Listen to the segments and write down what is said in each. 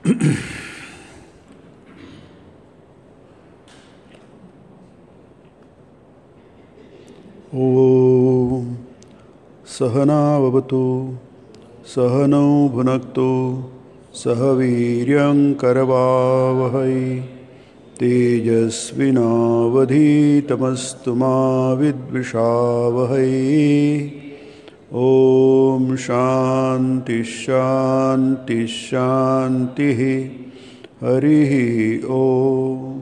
ॐ सहनाववतु सहनौ भुनक्तु सह वीर्यं करवावहै तेजस्विनावधीतमस्तु मा विद्विषावहै। ॐ शान्ति शान्ति शान्तिः। हरिः ॐ।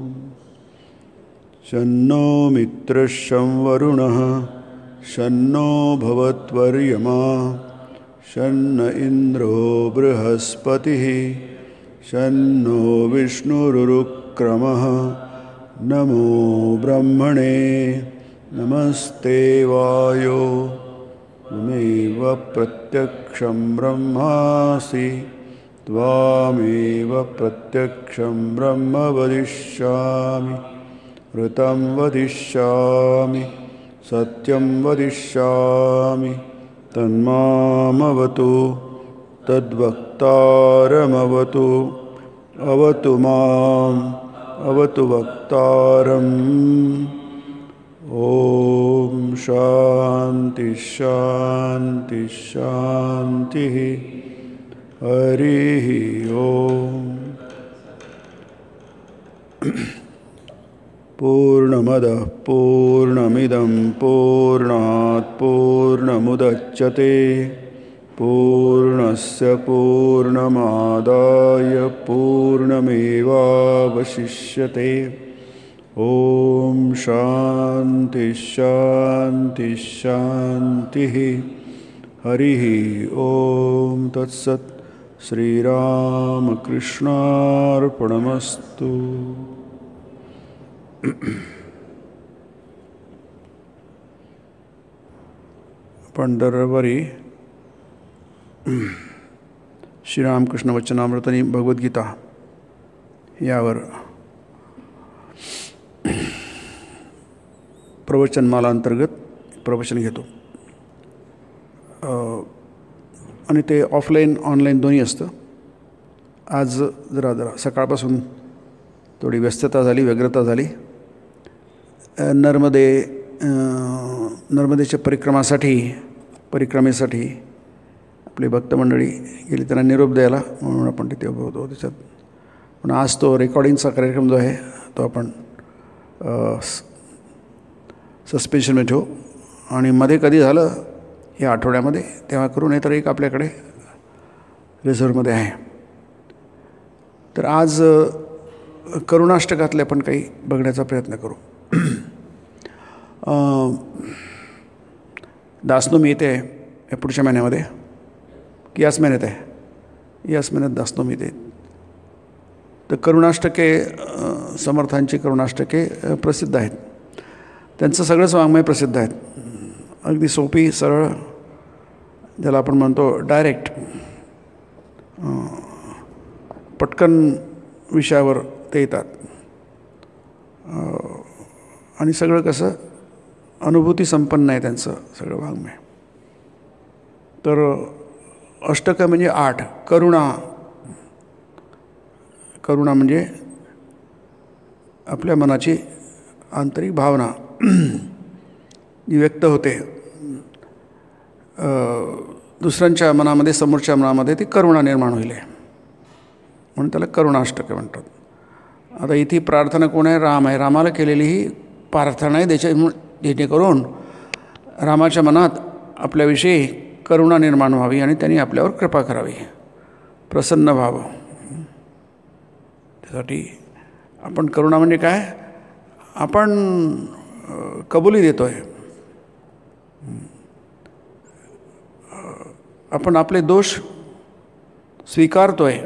शन्नो मित्रशं वरुणः शन्नो भवत्वर्यमा शन्न इन्द्रो बृहस्पतिः शन्नो विष्णुरुक्रमः। नमो ब्रह्मणे नमस्ते वायो त्वमेव प्रत्यक्षं ब्रह्मासि त्वामेव प्रत्यक्षं ब्रह्म वदिष्यामि। ऋतं वदिष्यामि सत्यं वदिष्यामि तन्मामवतु तद्वक्तारमवतु। अवतु माम् अवतु वक्तारम्। ॐ शान्ति शान्ति शान्तिः। हरिः ॐ। पूर्णमदः पूर्णमिदं पूर्णात् पूर्णमुदच्यते पूर्णस्य पूर्णमादाय पूर्णमेवावशिष्यते। ॐ शान्ति शान्ति शान्तिः। हरिः ॐ तत्सत्। श्रीरामकृष्णार्पणमस्तु। आपण दरबारी श्रीरामकृष्ण वचनामृत आणि भगवद्गीता यावर प्रवचनमाला अंतर्गत प्रवचन घेतो आणि ते ऑफलाईन ऑनलाईन दोन्ही असतं. आज जरा सकाळपासून थोडी व्यस्तता झाली, व्यग्रता झाली. नर्मदेच्या परिक्रमेसाठी आपली भक्तमंडळी गेली, त्यांना निरोप द्यायला म्हणून आपण तिथे उभं होतो त्याच्यात. पण आज तो रेकॉर्डिंगचा कार्यक्रम जो आहे तो आपण सस्पेन्शनमध्ये ठेवू आणि मध्ये कधी झालं या आठवड्यामध्ये तेव्हा करू, नाही तर एक आपल्याकडे रिझर्वमध्ये आहे. तर आज करुणाष्टकातले आपण काही बघण्याचा प्रयत्न करू. दासनवमी येते या पुढच्या महिन्यामध्ये की याच महिन्यात आहे? याच महिन्यात दासनवमी येते. तर करुणाष्टके, समर्थांची करुणाष्टके प्रसिद्ध आहेत. त्यांचं सगळंच वाङ्मय प्रसिद्ध आहेत. अगदी सोपी सरळ, ज्याला आपण म्हणतो डायरेक्ट, पटकन विषयावर ते येतात. आणि सगळं कसं अनुभूती संपन्न आहे त्यांचं सगळं वाङ्मय. तर अष्टक म्हणजे 8. करुणा म्हणजे आपल्या मनाची आंतरिक भावना जी व्यक्त होते दुसऱ्यांच्या मनामध्ये, समोरच्या मनामध्ये, ती करुणा निर्माण होईल म्हणून त्याला करुणाष्टक म्हणतात. आता इथे प्रार्थना कोण आहे? राम आहे. रामाला केलेली ही प्रार्थना आहे, जेणेकरून रामाच्या मनात आपल्याविषयी करुणा निर्माण व्हावी आणि त्यांनी आपल्यावर कृपा करावी, प्रसन्न व्हावं. त्यासाठी आपण करुणा म्हणजे काय? आपण कबुली देतो आहे, आपण आपले दोष स्वीकारतो आहे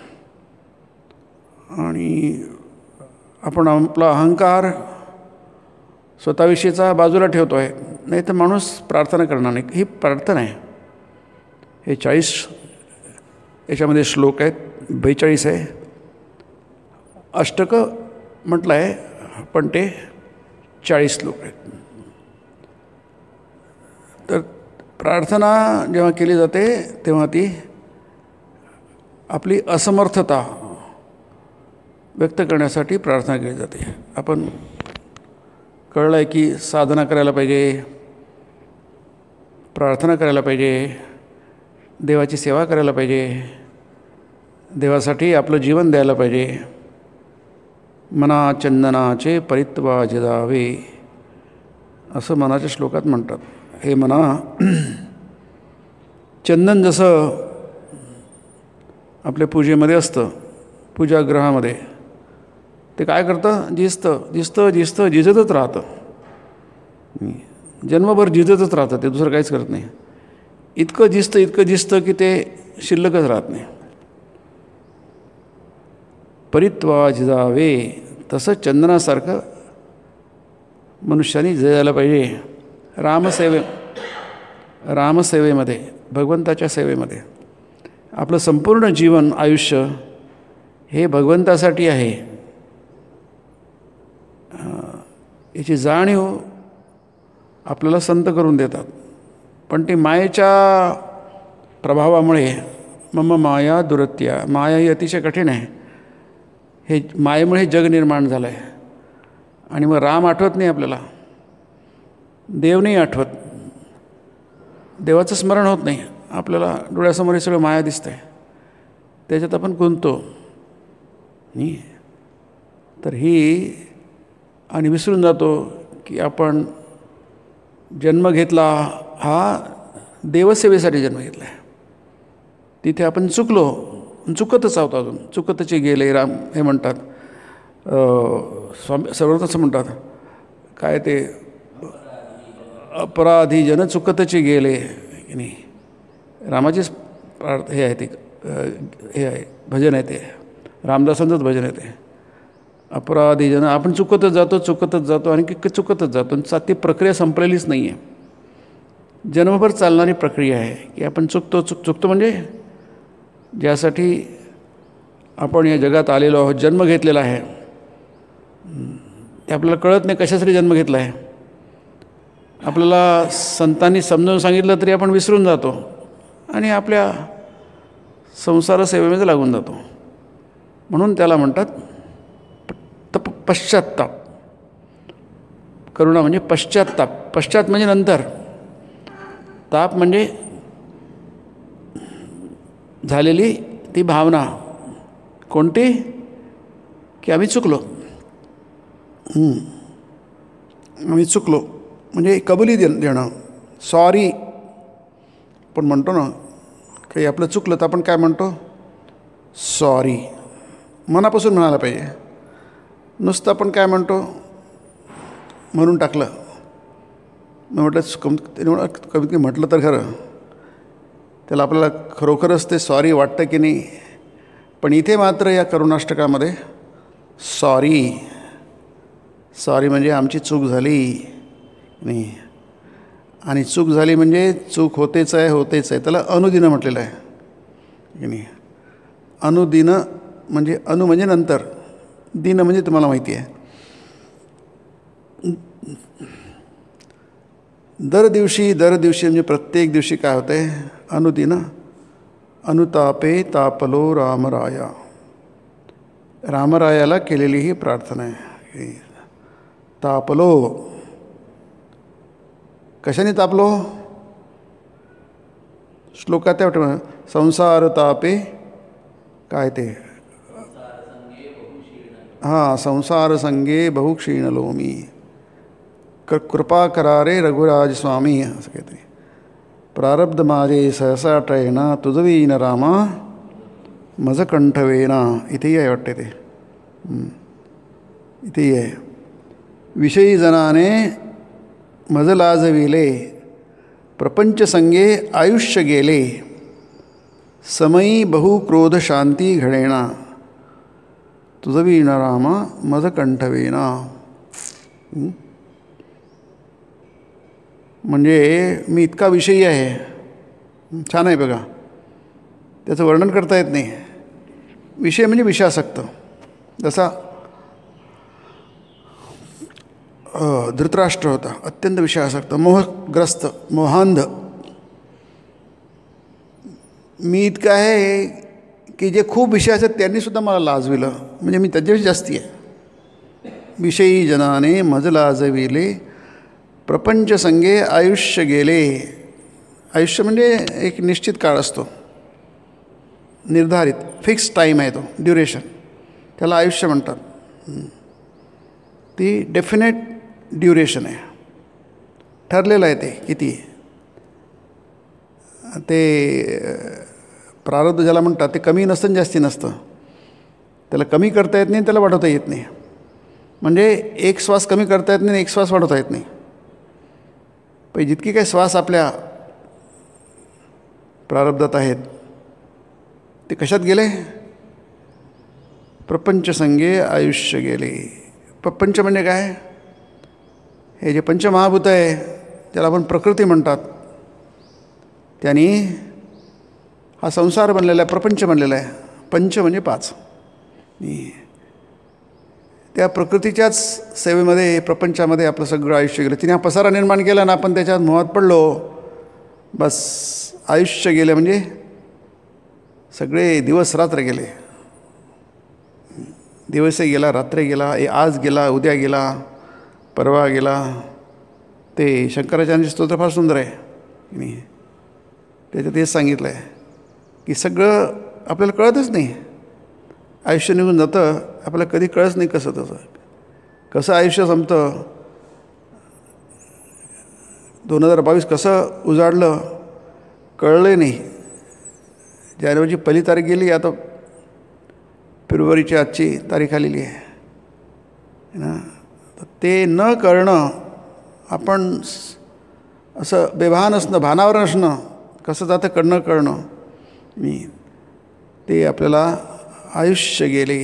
आणि आपण आपला अहंकार स्वतःविषयीचा बाजूला ठेवतो आहे. नाही तर माणूस प्रार्थना करणार नाही. ही प्रार्थना आहे. हे 40 याच्यामध्ये श्लोक आहेत, 42 आहे. अष्टक म्हटलं आहे पण ते 40 श्लोक आहेत. तर प्रार्थना जेव्हा केली जाते तेव्हा ती आपली असमर्थता व्यक्त करण्यासाठी प्रार्थना केली जाते. आपण कळलं आहे की साधना करायला पाहिजे, प्रार्थना करायला पाहिजे, देवाची सेवा करायला पाहिजे, देवासाठी आपलं जीवन द्यायला पाहिजे. मना चंदनाचे परित्वा जिजावे असं मनाच्या श्लोकात म्हणतात. हे मना, चंदन जसं आपल्या पूजेमध्ये असतं, पूजागृहामध्ये, ते काय करतं? झिजतं, झिजतच राहतं. जन्मभर झिजतच राहतं, ते दुसरं काहीच करत नाही. इतकं झिजतं की ते शिल्लकच राहत नाही. परित्वा झिजावे, तसं चंदनासारखं मनुष्याने जगायला पाहिजे. रामसेवेमध्ये, भगवंताच्या सेवेमध्ये आपलं संपूर्ण जीवन, आयुष्य हे भगवंतासाठी आहे याची जाणीव आपल्याला संत करून देतात. पण ती मायेच्या प्रभावामुळे, मम माया दुरत्या, माया ही अतिशय कठीण आहे. हे मायेमुळे जग निर्माण झालं आहे. आणि मग राम आठवत नाही आपल्याला, देव नाही आठवत, देवाचं स्मरण होत नाही. आपल्याला डोळ्यासमोर हे सगळं माया दिसतं आहे, त्याच्यात आपण गुंततो नाही. तर ही आणि विसरून जातो की आपण जन्म घेतला हा देवसेवेसाठी जन्म घेतला आहे. तिथे आपण चुकतच आहोत, अजून चुकतचे गेले राम हे म्हणतात. स्वामी सर्वच असं म्हणतात, काय ते अपराधी जन चुकतचे गेले की नाही. रामाचीच हे आहे, ते हे आहे भजन आहे, ते रामदासांचंच भजन आहे ते. अपराधी जन, आपण चुकतच जातो आणि चुकतच जातो. ती प्रक्रिया संपलेलीच नाही आहे, जन्मभर चालणारी प्रक्रिया आहे की आपण चुकतो म्हणजे ज्यासाठी आपण या जगात आलेलो आहोत, जन्म घेतलेला आहे, ते आपल्याला कळत नाही कशासाठी जन्म घेतला आहे. आपल्याला संतांनी समजावून सांगितलं तरी आपण विसरून जातो आणि आपल्या संसार सेवेमध्ये लागून जातो. म्हणून त्याला म्हणतात पश्चात्ताप. करुणा म्हणजे पश्चात्ताप. पश्चात म्हणजे नंतर, ताप म्हणजे झालेली ती भावना. कोणती? की आम्ही चुकलो, म्हणजे कबुली देणं. सॉरी आपण म्हणतो ना, काही आपलं चुकलं तर आपण काय म्हणतो? सॉरी. मनापासून म्हणायला पाहिजे. नुसतं आपण काय म्हणतो? म्हणून टाकलं. मी म्हटलं कमीत कमी म्हटलं तर खरं, त्याला आपल्याला खरोखरच ते सॉरी वाटतं की नाही. पण इथे मात्र या करुणाष्टकामध्ये सॉरी म्हणजे आमची चूक झाली नाही. आणि चूक झाली म्हणजे चूक होतेच आहे. त्याला अनुदिनं म्हटलेलं आहे की नाही. अनुदिनं म्हणजे म्हणजे नंतर, दिन म्हणजे तुम्हाला माहिती आहे. दर दिवशी म्हणजे प्रत्येक दिवशी काय होतं आहे? अनुदिनं. अनुतापे तापलो रामराया. रामरायाला केलेली ही प्रार्थना आहे. तापलो, कशाने तापलो? श्लोकात त्या वाटतं, संसार तापे काय ते, संसार संगे बहुक्षीणलो मी, कृपा करारे रघुराज स्वामी, असं काहीतरी. प्रारब्ध माझे सहसा टयना, तुझवीन रामा मज कंठवेना. इथेही आहे वाटते ते, इथेही आहे. विषयी जनाने मज लाजविले, प्रपंच संगे आयुष्य गेले, समयी बहु क्रोध शांती घडेना, तुझवीन रामा मज कंठवेना. म्हणजे मी इतका विषयी आहे. छान आहे बघा, त्याचं वर्णन करता येत नाही. विषय म्हणजे विषयासक्त. जसा धृतराष्ट्र होता, अत्यंत विषयासक्त, मोहग्रस्त, मोहांध. मी इतका आहे की जे खूप विषय असतात त्यांनीसुद्धा मला लाजविलं, म्हणजे मी त्याच्यापेक्षा जास्ती आहे. विषयी जनाने मज लाजविले, प्रपंच संगे आयुष्य गेले. आयुष्य म्हणजे एक निश्चित काळ असतो, निर्धारित फिक्स टाईम आहे, तो ड्युरेशन, त्याला आयुष्य म्हणतात. ती डेफिनेट ड्युरेशन आहे, ठरलेलं आहे ते किती. ते प्रारब्ध ज्याला म्हणतात ते कमी नसतं आणि जास्ती नसतं. त्याला कमी करता येत नाही, त्याला वाढवता येत नाही. म्हणजे एक श्वास कमी करता येत नाही, एक श्वास वाढवता येत नाही. पण जितकी काही श्वास आपल्या प्रारब्धात आहेत ते कशात गेले? प्रपंच संगे आयुष्य गेले. प्रपंच म्हणजे काय? हे जे पंचमहाभूत आहे ज्याला आपण प्रकृती म्हणतात, त्यांनी हा संसार बनलेला आहे, प्रपंच बनलेला आहे. पंच म्हणजे 5. त्या प्रकृतीच्याच सेवेमध्ये, प्रपंचामध्ये आपलं सगळं आयुष्य गेलं. तिने हा पसारा निर्माण केला ना, आपण त्याच्यात मोहात पडलो, बस आयुष्य गेलं. म्हणजे सगळे दिवस रात्र गेले. दिवसही गेला, रात्र गेला, आज गेला, उद्या गेला, परवा गेला. ते शंकराचार्य स्तोत्र फार सुंदर आहे, मी त्याच्यात तेच सांगितलं आहे की सगळं आपल्याला कळतच नाही. आयुष्य निघून जातं, आपल्याला कधी कळत नाही कसं तसं कसं आयुष्य संपतं. 2022 कसं उजाडलं कळलं नाही. जानेवारीची पहिली तारीख गेली, आता फेब्रुवारीची आजची तारीख आलेली आहे ना. तर ते न कळणं, आपण असं बेभान असणं, भानावर नसणं, कसं जातं कडणं कळणं, ते आपल्याला आयुष्य गेले.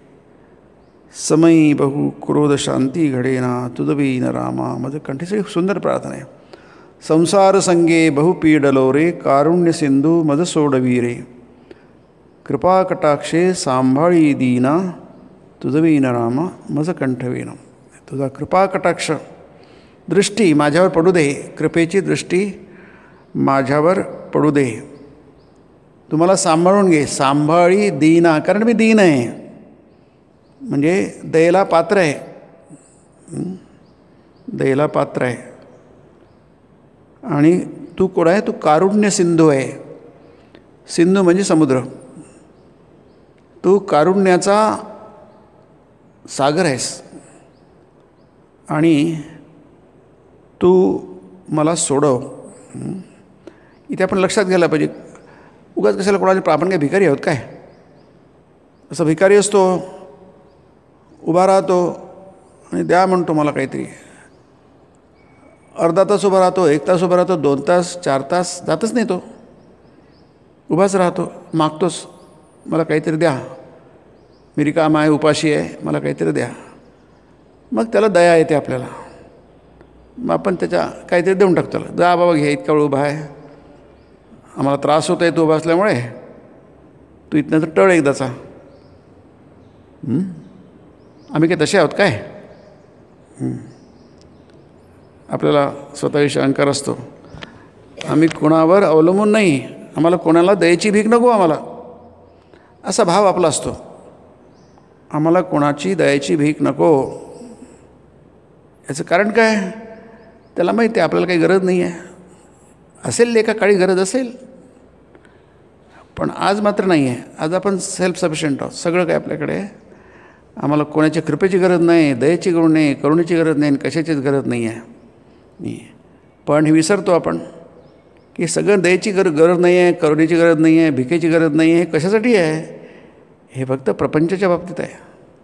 समयी बहु क्रोध शांती घडेना, तुझबी न रामा. माझं कंठीचं एक सुंदर प्रार्थना आहे. संसार संगे बहु पीडलो रे, कारुण्य सिंधू मज सोडवी रे. कृपा कटाक्षे सांभाळी दीना, तुझबी न रामा मज कंठवीन. तुझा कृपा कटाक्ष दृष्टी माझ्यावर पडू दे, कृपेची दृष्टी माझ्यावर पडू दे. तुम्हाला सांभाळून घे, सांभाळी दीना, कारण मी दीन आहे, म्हणजे दयेला पात्र आहे. दयेला पात्र आहे. आणि तू कोण आहे? तू कारुण्य सिंधू आहे. सिंधू म्हणजे समुद्र. तू कारुण्याचा सागर आहेस आणि तू मला सोडव. इथे आपण लक्षात घ्यायला पाहिजे, उगाच कशाला कोणाला, आपण काय भिकारी आहोत काय? असं भिकारी असतो, उभा राहतो आणि द्या म्हणतो मला काहीतरी. अर्धा तास उभा राहतो, 1 तास उभा राहतो, 2 तास 4 तास जातच नाही तो, उभाच राहतो, मागतोच मला काहीतरी द्या, मी रिकामा आहे, उपाशी आहे, मला काहीतरी द्या. मग त्याला दया येते आपल्याला, मग आपण त्याच्या काहीतरी देऊन टाकतो. त्याला जा बाबा घे, इतका वेळ उभा आहे, आम्हाला त्रास होत आहे तू उभा असल्यामुळे, तू इथनं तर टळ एकदाचा. आम्ही काय तसे आहोत काय? आपल्याला स्वतःविषयी अहंकार असतो. आम्ही कोणावर अवलंबून नाही, आम्हाला कोणाला दयेची भीक नको, आम्हाला असा भाव आपला असतो. आम्हाला कोणाची दयेची भीक नको. याचं कारण काय? त्याला माहिती आहे आपल्याला काही गरज नाही आहे. असेल एका काळी गरज असेल, पण आज मात्र नाही आहे. आज आपण सेल्फ सफिशियंट आहोत, सगळं काय आपल्याकडे आहे. आम्हाला कोणाच्या कृपेची गरज नाही, दयेची गरज नाही, करुणेची गरज नाही, कशाचीच गरज नाही आहे. पण हे विसरतो आपण की सगळं दयेची गरज नाही आहे, करुणेची गरज नाही आहे, भिकेची गरज नाही आहे. हे कशासाठी आहे? हे फक्त प्रपंचाच्या बाबतीत आहे.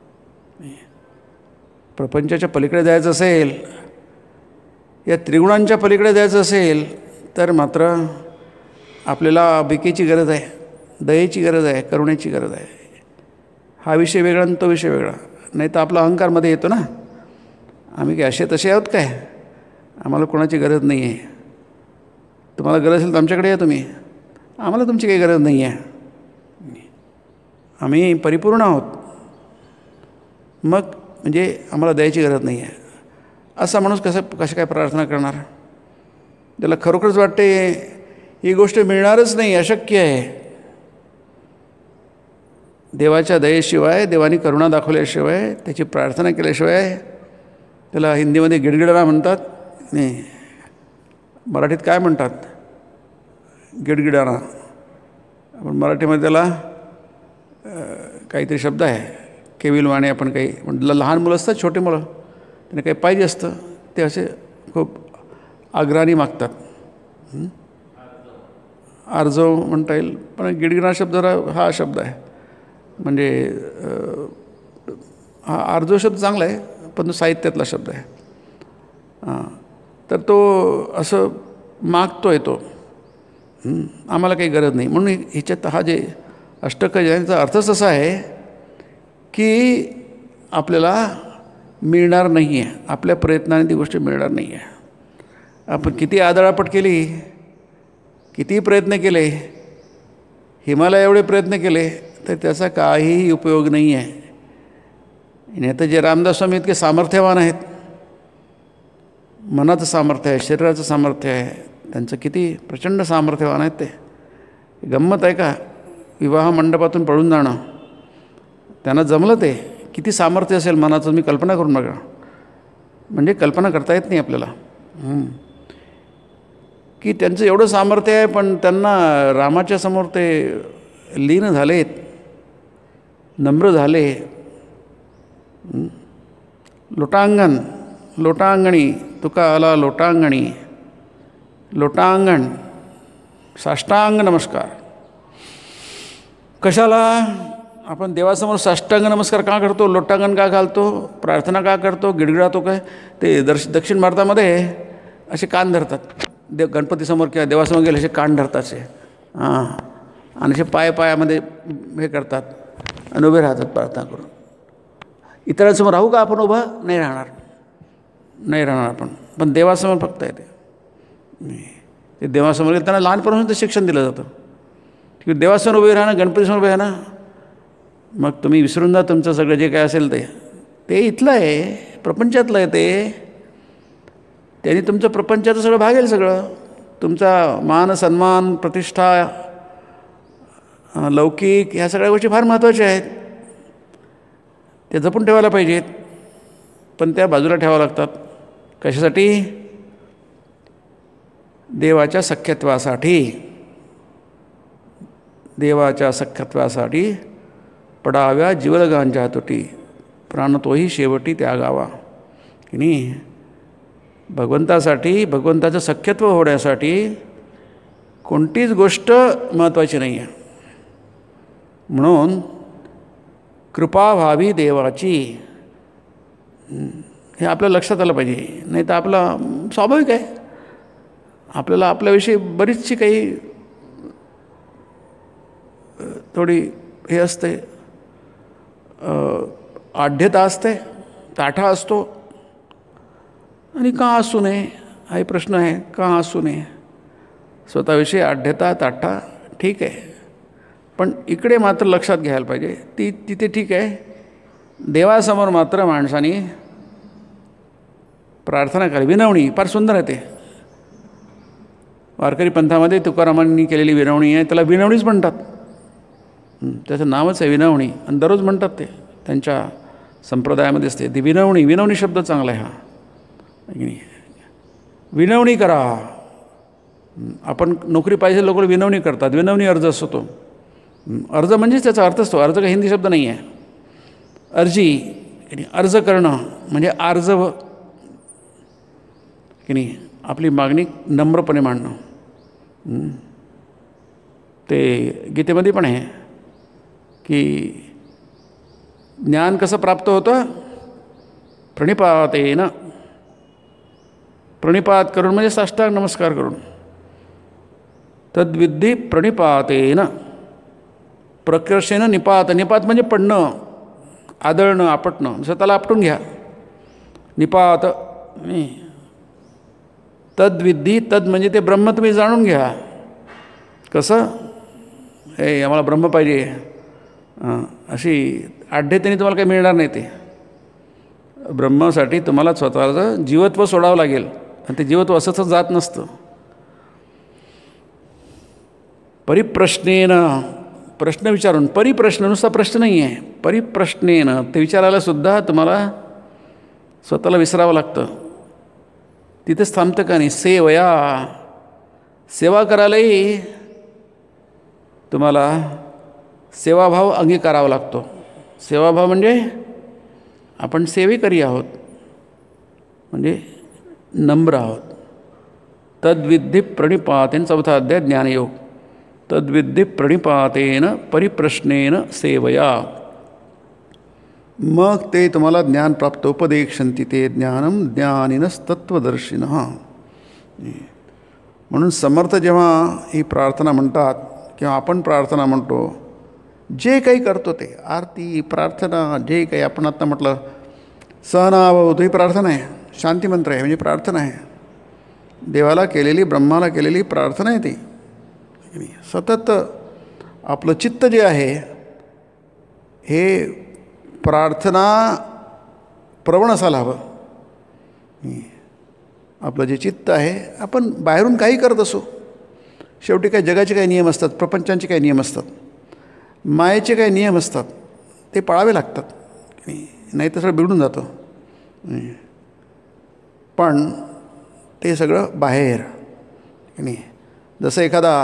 प्रपंचाच्या पलीकडे जायचं असेल, या त्रिगुणांच्या पलीकडे जायचं असेल, तर मात्र आपल्याला भिकेची गरज आहे, दयेची गरज आहे, करुणेची गरज आहे. हा विषय वेगळा आणि तो विषय वेगळा. नाही तर आपला अहंकारमध्ये येतो ना, आम्ही काय असे तसे आहोत काय, आम्हाला कोणाची गरज नाही आहे. तुम्हाला गरज असेल तर आमच्याकडे या तुम्ही, आम्हाला तुमची काही गरज नाही आहे, आम्ही परिपूर्ण आहोत. मग म्हणजे आम्हाला द्यायची गरज नाही आहे. असा माणूस कसं काय प्रार्थना करणार? त्याला खरोखरच वाटते ही गोष्ट मिळणारच नाही, अशक्य आहे. देवाच्या दयेशिवाय, देवानी करुणा दाखवल्याशिवाय, त्याची प्रार्थना केल्याशिवाय, त्याला हिंदीमध्ये गिडगिडाणा म्हणतात, नाही मराठीत काय म्हणतात, गिडगिडाणा, पण मराठीमध्ये त्याला काहीतरी शब्द आहे, केविलवाणे आपण काही म्हटलं. लहान मुलं असतात, छोटे मुलं, त्यांना काही पाहिजे असतं, ते असे खूप आग्रहाने मागतात. आर्जव म्हणता येईल, पण गिडगिडाणा शब्द हा शब्द आहे. म्हणजे हा आर्जव शब्द चांगला आहे, पण तो साहित्यातला शब्द आहे. तर तो असं मागतोय तो, आम्हाला काही गरज नाही. म्हणून ह्याच्यात हा जे अष्टक याचा अर्थच असा आहे की आपल्याला मिळणार नाही आहे, आपल्या प्रयत्नाने ती गोष्ट मिळणार नाही आहे. आपण किती आदळापट केली, किती प्रयत्न केले, हिमालय एवढे प्रयत्न केले, तर त्याचा काहीही उपयोग नाही आहे. नाही तर जे रामदास स्वामी इतके सामर्थ्यवान आहेत, मनाचं सामर्थ्य आहे, शरीराचं सामर्थ्य आहे, त्यांचं किती प्रचंड सामर्थ्यवान आहेत ते. गंमत आहे का, विवाह मंडपातून पळून जाणं, त्यांना जमलं ते. किती सामर्थ्य असेल मनाचं, मी कल्पना करून बघा, म्हणजे कल्पना करता येत नाही आपल्याला की त्यांचं एवढं सामर्थ्य आहे, पण त्यांना रामाच्या समोर ते लीन झालेत, नम्र झाले. लोटांगण, लोटांगणी, तुका आला लोटांगणी, लोटांगण, साष्टांग नमस्कार. कशाला आपण देवासमोर साष्टांग नमस्कार का करतो, लोटांगण का घालतो, प्रार्थना का करतो, गिडगिडातो काय? ते दक्षिण भारतामध्ये असे कान धरतात, गणपतीसमोर किंवा देवासमोर गेले असे कान धरतात असे, आणि असे पायामध्ये हे करतात आणि उभे राहतात प्रार्थना करून. इतरांसमोर राहू का आपण उभं? नाही राहणार आपण, पण देवासमोर फक्त आहे ते देवासमोर त्यांना लहानपणापासून ते शिक्षण दिलं जातं की देवासमोर उभे राहणं, गणपतीसमोर उभे राहणं. मग तुम्ही विसरून जा तुमचं सगळं जे काय असेल ते इथलं आहे, प्रपंचातलं आहे त्यांनी तुमचं प्रपंचाचं सगळं भागेल. सगळं तुमचा मान सन्मान प्रतिष्ठा लौकिक ह्या सगळ्या गोष्टी फार महत्त्वाच्या आहेत, ते जपून ठेवायला पाहिजेत, पण त्या बाजूला ठेवावं लागतात. कशासाठी? देवाच्या सख्यत्वासाठी पडाव्या जीवलगांच्या तुटी, प्राण तोही शेवटी त्यागावा. की नाही, भगवंतासाठी, भगवंताचं सख्यत्व होण्यासाठी कोणतीच गोष्ट महत्त्वाची नाही आहे. म्हणून कृपा व्हावी देवाची, हे आपल्या लक्षात आलं पाहिजे. नाही तर आपला स्वाभाविक आहे, आपल्याला आपल्याविषयी बरीचशी काही थोडी हे असते, आढ्यता असते, ताठा असतो. आणि का असू नये हाही प्रश्न आहे, का असू नये? स्वतःविषयी आढ्यता ताठा ठीक आहे, पण इकडे मात्र लक्षात घ्यायला पाहिजे, तिथे ठीक आहे, देवासमोर मात्र माणसाने प्रार्थना करावी. विनवणी फार सुंदर आहे. ते वारकरी पंथामध्ये तुकारामांनी केलेली विनवणी आहे, त्याला विनवणीच म्हणतात. त्याचं नावच आहे विनवणी, आणि दररोज म्हणतात ते त्यांच्या संप्रदायामध्ये असते ती विनवणी. विनवणी शब्द चांगला आहे हा. विनवणी करा. आपण नोकरी पाहिजे लोक विनवणी करतात, विनवणी अर्ज असतो तो. अर्ज म्हणजेच त्याचा अर्थ असतो, अर्ज का हिंदी शब्द नाही आहे. अर्ज करणं म्हणजे आर्जव, की नाही, आपली मागणी नम्रपणे मांडणं. ते गीतेमध्ये पण आहे की ज्ञान कसं प्राप्त होतं? प्रणिपातेन. प्रणिपात करून म्हणजे साष्टांग नमस्कार करून. तद्विद्धी प्रणिपातेन प्रकर्षेनं निपात. निपात म्हणजे पडणं, आदळणं, आपटणं, स्वतःला आपटून घ्या. निपात. तद्विद्धी, तद म्हणजे ते ब्रह्म तुम्ही जाणून घ्या. कसं? हे आम्हाला ब्रह्म पाहिजे अशी आढ्यतेने तुम्हाला काही मिळणार नाही. ते ब्रह्मासाठी तुम्हाला स्वतःचं जीवत्व सोडावं लागेल, आणि ते जीवत्व असंच जात नसतं. प्रश्न विचारून, परिप्रश्न नुसता प्रश्न नाही आहे, परिप्रश्नेनं ते विचारायलासुद्धा तुम्हाला स्वतःला विसरावं लागतं. तिथेच थांबतं का नाही? सेवया, सेवा करायलाही तुम्हाला सेवाभाव अंगीकारावा लागतो. सेवाभाव म्हणजे आपण सेवेकरी आहोत, म्हणजे नम्र आहोत. तद्विद्धी प्रणिपातेन, 4था अध्याय ज्ञानयोग. तद्विद्धी प्रणिपातेन परिप्रश्नेन सेवया. मग ते तुम्हाला ज्ञान प्राप्त. उपदेक्षन्ति ते ज्ञानम ज्ञानिनस्तत्वदर्शिनः. म्हणून समर्थ जेव्हा ही प्रार्थना म्हणतात किंवा आपण प्रार्थना म्हणतो, जे काही करतो ते आरती प्रार्थना जे काही आपण आत्ता म्हटलं सहनावतु ही प्रार्थना आहे, शांतिमंत्र आहे, म्हणजे प्रार्थना आहे. देवाला केलेली, ब्रह्माला केलेली प्रार्थना आहे ती. सतत आपलं चित्त जे आहे हे प्रार्थना प्रवण असायला हवं. आपलं जे चित्त आहे, आपण बाहेरून काही करत असो, शेवटी काही जगाचे काही नियम असतात, प्रपंचांचे काही नियम असतात, मायेचे काही नियम असतात, ते पाळावे लागतात. नाही तर सगळं बिघडून जातं. पण ते सगळं बाहेर. नाही, जसं एखादा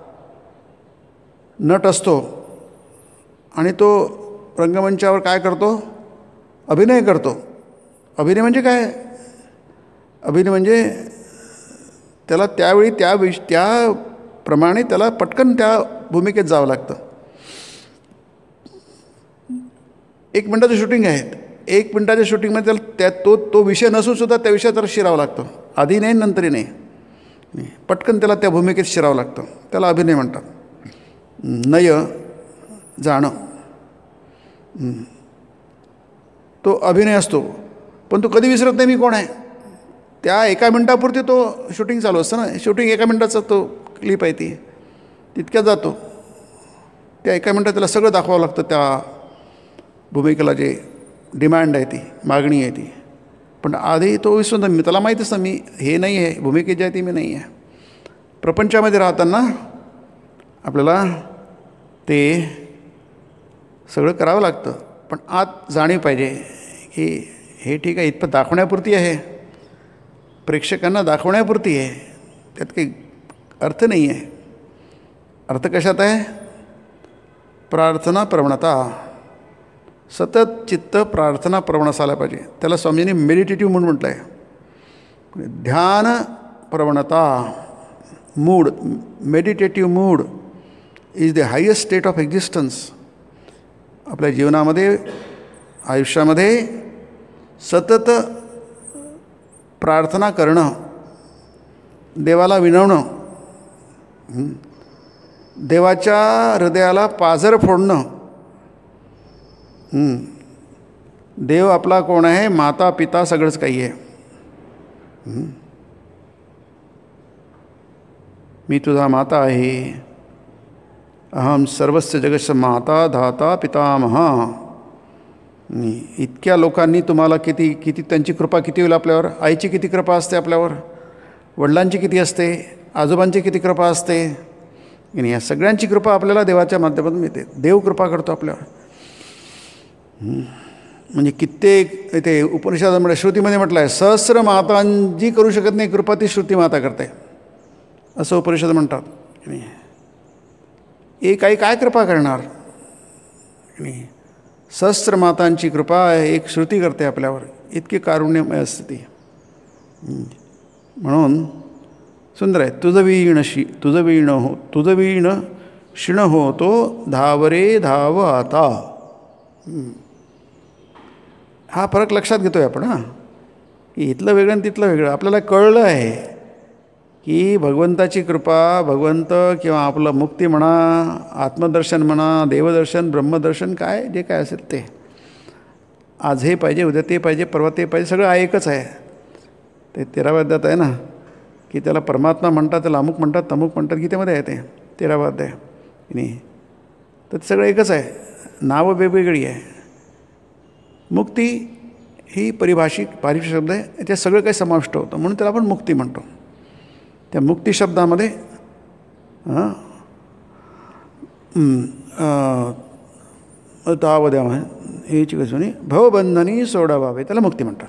नट असतो आणि तो रंगमंचावर काय करतो? अभिनय करतो. अभिनय म्हणजे काय? अभिनय म्हणजे त्याला त्यावेळी त्याप्रमाणे त्याला पटकन त्या भूमिकेत जावं लागतं. 1 मिनटाचं शूटिंग आहे, 1 मिनटाच्या शूटिंगमध्ये त्याला तो विषय नसूनसुद्धा त्या विषयात त्याला शिरावं लागतं. आधी नाही नंतरही नाही, पटकन त्याला त्या भूमिकेत शिरावं लागतं. त्याला अभिनय म्हणतात. नय जाणं, तो अभिनय असतो. पण तो कधी विसरत नाही मी कोण आहे. त्या 1 मिनटापुरती तो शूटिंग चालू असतं ना. शूटिंग 1 मिनटाचा तो क्लिप आहे, ती तितक्यात जातो. त्या 1 मिनटात त्याला सगळं दाखवावं लागतं. त्या भूमिकेला जे डिमांड आहे, ती मागणी आहे ती. पण आधी तो विसरून मी, त्याला माहीत असतं मी हे नाही आहे, भूमिके जी आहे ती मी नाही आहे. प्रपंचामध्ये राहताना आपल्याला ते सगळं करावं लागतं. पण आत जाणीव पाहिजे की हे ठीक आहे, इतपत दाखवण्यापुरती आहे, प्रेक्षकांना दाखवण्यापुरती आहे, त्यात काही अर्थ नाही आहे. अर्थ कशात आहे? प्रार्थना प्रवणता. सतत चित्त प्रार्थना प्रवण असायला पाहिजे. त्याला स्वामींनी मेडिटेटिव्ह मूड म्हटलं आहे. ध्यान प्रवणता, mood, meditative mood is the highest state of existence. आपल्या जीवनामध्ये, आयुष्यामध्ये सतत प्रार्थना करणं, देवाला विनवणं, देवाच्या हृदयाला पाझर फोडणं. देव आपला कोण आहे? माता पिता सगळंच काही आहे. मी तुझा माता आहे. अहम सर्वस्य जगस्य माता धाता पितामह. इतक्या लोकांनी तुम्हाला किती त्यांची कृपा किती होईल आपल्यावर. आईची किती कृपा असते आपल्यावर, वडिलांची किती असते, आजोबांची किती कृपा असते. या सगळ्यांची कृपा आपल्याला देवाच्या माध्यमातून मिळते. देव कृपा करतो आपल्यावर. म्हणजे कित्येक इथे उपनिषदामध्ये, श्रुतीमध्ये म्हटलं आहे, सहस्र मातांजी करू शकत नाही कृपा, ती श्रुती माता करते, असं उपनिषद म्हणतात. एक आई काय कृपा करणार? सहस्र मातांची कृपा एक श्रुती करते आपल्यावर. इतकी कारुण्यमय असते ती. म्हणून सुंदर आहे. तुझं वीण शिण होतो धावरे धाव आता. हा फरक लक्षात घेतो आहे आपण. की इथलं वेगळं आणि तिथलं वेगळं. आपल्याला कळलं आहे की भगवंताची कृपा, भगवंत किंवा आपलं मुक्ती म्हणा, आत्मदर्शन म्हणा, देवदर्शन, ब्रह्मदर्शन, काय जे काय असेल ते, आज हे पाहिजे, उद्या ते पाहिजे, परवा ते पाहिजे, सगळं एकच आहे. ते 13व्या अध्यायात आहे ना, की त्याला परमात्मा म्हणतात, त्याला अमुक म्हणतात, तमुक म्हणतात. गीतेमध्ये आहे ते 13वा अध्याय. नाही तर ते सगळं एकच आहे, नावं वेगवेगळी आहे. मुक्ती ही पारिभाषिक शब्द आहे. याच्यात सगळं काही समाविष्ट होतं, म्हणून त्याला आपण मुक्ती म्हणतो. त्या मुक्ती शब्दामध्ये तावद्या हेची कसोनी भवबंधनी सोडावावे, त्याला मुक्ती म्हणतात.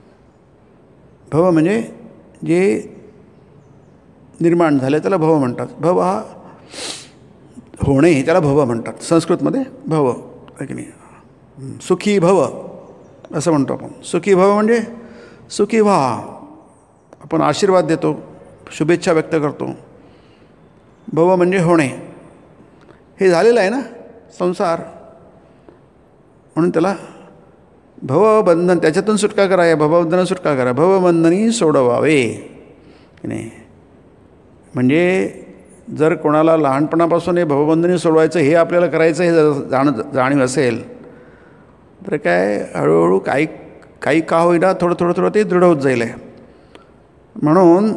भव म्हणजे जे निर्माण झाले त्याला भव म्हणतात. भव हा होणे, त्याला भव म्हणतात. संस्कृतमध्ये भव आहे की नाही. सुखी भव असं म्हणतो आपण. सुखी भव म्हणजे सुखी व्हा. आपण आशीर्वाद देतो, शुभेच्छा व्यक्त करतो. भव म्हणजे होणे. हे झालेलं आहे ना संसार, म्हणून त्याला भवबंधन, त्याच्यातून सुटका करा, या भवबंधन सुटका करा. भवबंधनी सोडवावे की नाही. म्हणजे जर कोणाला लहानपणापासून हे भवबंधनी सोडवायचं, हे आपल्याला करायचं, हे जाणीव असेल तर काय हळूहळू काही का होईना थोडं ते दृढ होत जाईल. म्हणून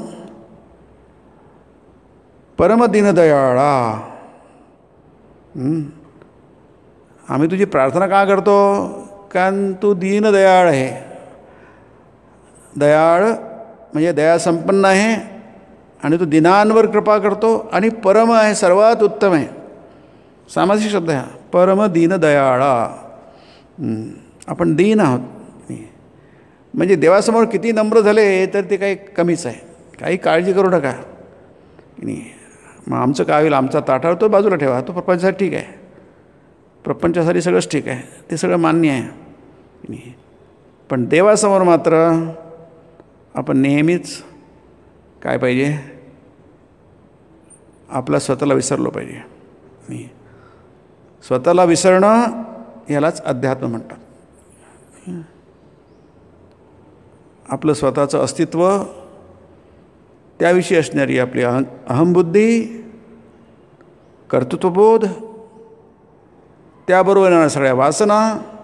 परमदीनदयाळा, आम्ही तुझी प्रार्थना का करतो? कारण तू दीनदयाळ आहे. दयाळ म्हणजे दयासंपन्न आहे आणि तो दिनांवर कृपा करतो आणि परम आहे, सर्वात उत्तम आहे. सामासिक शब्द आहे परम दीनदयाळा. आपण दीन आहोत. म्हणजे देवासमोर किती नम्र झाले तर ते काही कमीच आहे. काही काळजी करू नका. मग आमचं काय होईल, आमचा ताटावर तो बाजूला ठेवा, तो प्रपंचासाठी ठीक आहे, प्रपंचासाठी सगळंच ठीक आहे, ते सगळं मान्य आहे. पण देवासमोर मात्र आपण नेहमीच काय पाहिजे, आपला स्वतःला विसरलो पाहिजे. स्वतःला विसरणं यालाच अध्यात्म म्हणतात. आपलं स्वतःचं अस्तित्व, त्याविषयी असणारी आपली अहंबुद्धी, कर्तृत्वबोध, त्याबरोबर येणाऱ्या सगळ्या वासना,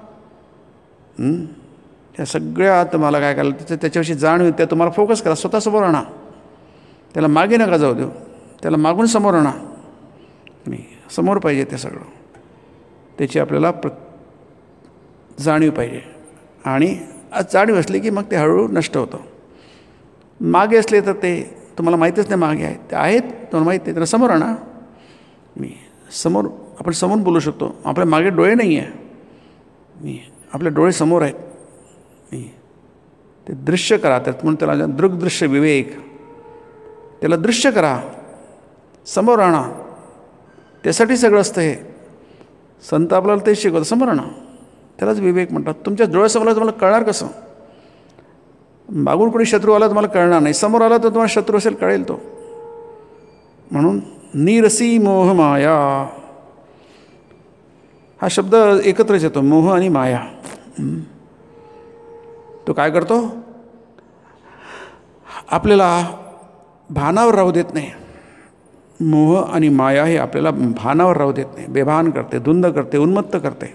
त्या सगळ्या तुम्हाला काय करायला, त्याच्याविषयी जाणीव, त्या तुम्हाला फोकस करा. स्वतःसमोर आणा. त्याला मागे नका जाऊ देऊ. त्याला मागून समोर आणा. समोर पाहिजे ते सगळं. त्याची आपल्याला जाणीव पाहिजे. आणि जाणीव असली की मग ते हळूहळू नष्ट होतं. मागे असले तर ते तुम्हाला माहीतच नाही मागे आहेत, ते आहेत तुम्हाला माहीत नाही, त्याला समोर आणा. आपण समोर बोलू शकतो. आपल्या मागे डोळे नाही आहे, आपले डोळे समोर आहेत. ते दृश्य करा. त्यात म्हणून त्याला दृग्दृश्य विवेक, त्याला दृश्य करा, समोर आणा. त्यासाठी सगळं असतं हे. संत आपल्याला तेच शिकवतं, समोर आणा. त्यालाच विवेक म्हणतात. तुमच्या डोळ्यासमोर तुम्हाला कळणार कसं? मागून कोणी शत्रू आला तुम्हाला कळणार नाही, समोर आला तर तुम्हाला शत्रू असेल कळेल तो. म्हणून निरसी मोह माया हा शब्द एकत्रच येतो, मोह आणि माया. तो काय करतो? आपल्याला भानावर राहू देत नाही. मोह आणि माया हे आपल्याला भानावर राहू देत नाही, बेभान करते, धुंद करते, उन्मत्त करते.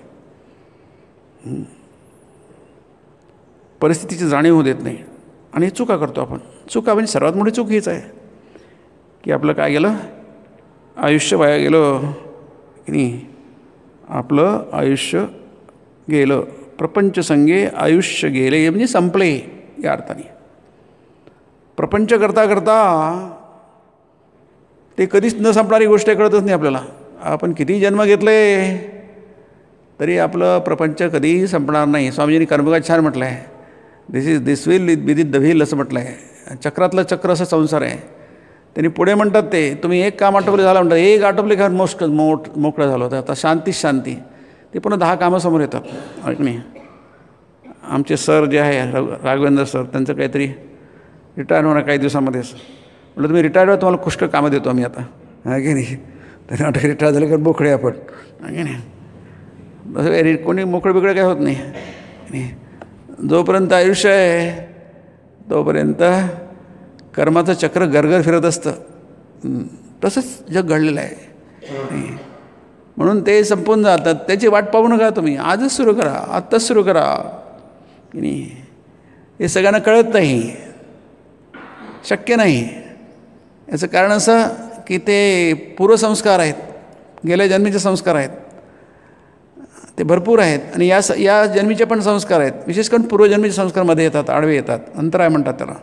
परिस्थितीची जाणीव होऊ देत नाही. आणि चुका करतो आपण. चुका म्हणजे सर्वात मोठी चूक हीच आहे की आपलं काय गेलं, आयुष्य वाया गेलं की नाही. आपलं आयुष्य गेलं, प्रपंचसंगे आयुष्य गेले म्हणजे संपले या अर्थाने. प्रपंच करता करता ते कधीच न संपणारी गोष्ट कळतच नाही आपल्याला. आपण किती जन्म घेतले तरी आपलं प्रपंच कधीही संपणार नाही. स्वामीजींनी कर्मयोगात छान म्हटलं आहे, दिस विल विदित द व्हील असं म्हटलं आहे. चक्रातलं चक्र असं संसार आहे. त्यांनी पुढे म्हणतात ते, तुम्ही एक काम आटोपले झालं म्हणतात, एक आटोपले का मोकळं झालं होतं. आता शांतीच शांती. ते पुन्हा 10 कामं समोर येतात. नाही, आमचे सर जे आहे राघवेंद्र सर, त्यांचं काहीतरी रिटायर होणार काही दिवसामध्येच. म्हटलं तुम्ही रिटायर व्हा, तुम्हाला पुष्कळ कामं देतो आम्ही आता, हा की नाही. त्यांना वाटतं रिटायर झालं का मोकळे आपण, हा की नाही. तसं कोणी मोकळं बिकळं काय होत नाही. जोपर्यंत आयुष्य आहे तोपर्यंत कर्माचं चक्र गरगर फिरत असतं. तसंच जग घडलेलं आहे. म्हणून ते संपून जातात. त्याची वाट पाहू नका तुम्ही. आजच सुरू करा, आत्ताच सुरू करा की नाही. हे सगळ्यांना कळत नाही, शक्य नाही. याचं कारण असं की ते पूर्वसंस्कार आहेत, गेल्या जन्मीचे संस्कार आहेत, ते भरपूर आहेत. आणि या जन्मीचे पण संस्कार आहेत. विशेष करून पूर्वजन्मीचे संस्कार मध्ये येतात, आडवे येतात, अंतराय म्हणतात त्याला.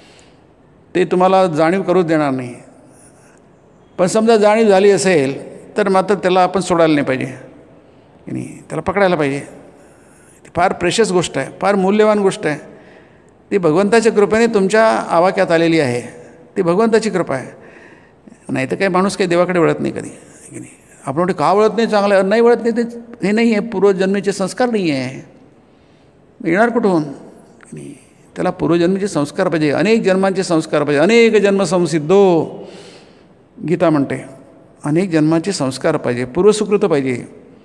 ते तुम्हाला जाणीव करूच देणार नाही. पण समजा जाणीव झाली असेल तर मात्र त्याला आपण सोडायला नाही पाहिजे की नाही, त्याला पकडायला पाहिजे. ती फार प्रेशियस गोष्ट आहे, फार मूल्यवान गोष्ट आहे. ती भगवंताच्या कृपेने तुमच्या आवाक्यात आलेली आहे. ती भगवंताची कृपा आहे. नाही तर काही माणूस काही देवाकडे वळत नाही कधी की नाही. आपण म्हणतो का वळत नाही, चांगलं नाही वळत नाही, ते हे नाही आहे, पूर्वजन्मीचे संस्कार नाही आहे. येणार कुठून की नाही. त्याला पूर्वजन्मीचे संस्कार पाहिजे, अनेक जन्मांचे संस्कार पाहिजे. अनेक जन्म संसिद्धो गीता म्हणते, अनेक जन्मांचे संस्कार पाहिजे, पूर्वसुकृत पाहिजे.